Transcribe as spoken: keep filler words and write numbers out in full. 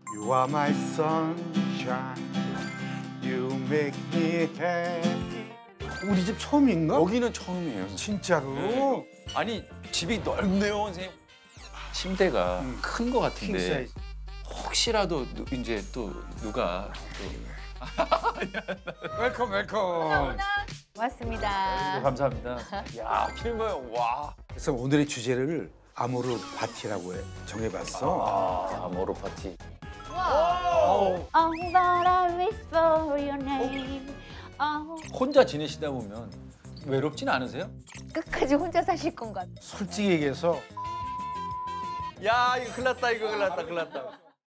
You are my sunshine. You make me happy. 우리 집 처음인가? 여기는 처음이에요. 진짜로? 네. 아니 집이 넓네요, 선생님. 침대가 음. 큰 거 같은데 킹사이즈. 혹시라도 누, 이제 또 누가 또 웰컴 웰컴. 고맙습니다. 감사합니다. 야 필모형 와. 그래서 오늘의 주제를 아모르 파티라고 해 정해봤어. 아 모로 파티. All that I wish for your name. Oh. 혼자 지내시다 보면 외롭진 않으세요? 끝까지 혼자 사실 건가? 솔직히 얘기해서 야 이거 큰일 났다 이거 큰일 났다 큰일 났다.